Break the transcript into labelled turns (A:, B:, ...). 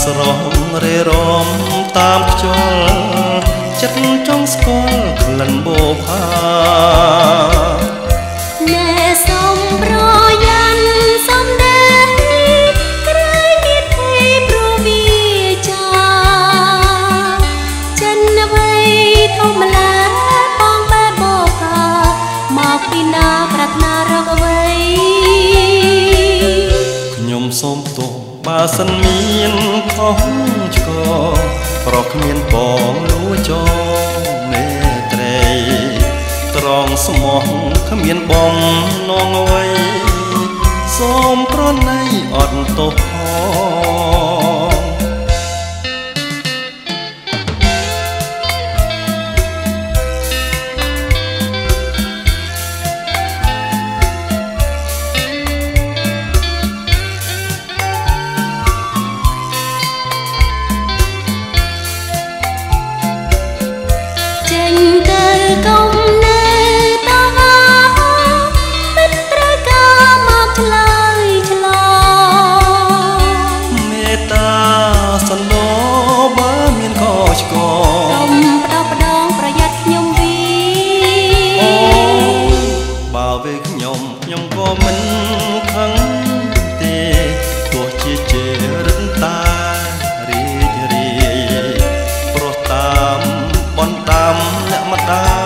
A: ស្រស់រេរំតាមខ្យល់ចិត្តចង់ស្គាល់ក្លិនបូផា
B: ណែសូមប្រយ៉ាន់សូមដេញក្រៃមានទេព្រោះវាចាចិនអ្វីធម្មតាបងបែបបូផាមកពីណាប្រាថ្នារកអ្វី
A: ខ្ញុំសូមទោសបើសិនមានខុសឆ្គងប្រគ្មានបងលួចមេត្រីត្រង់ស្មោះគ្មានបំណងអ្វីសូមប្រណីអត់ទោស
B: កុំនៅតវ៉ាពិតត្រូវការមកឆ្លើយឆ្លង
A: មេត្តាសន្លោបើមានខុសឆ្គង
B: សូមផ្ដោប្រយ័ត្នខ្ញុំវី
A: អូបើវេខ្ញុំក៏មិនខឹងទេទោះជាជេរឹងតារីករាយព្រោះតាមបនតាមអ្នកម្ដាយ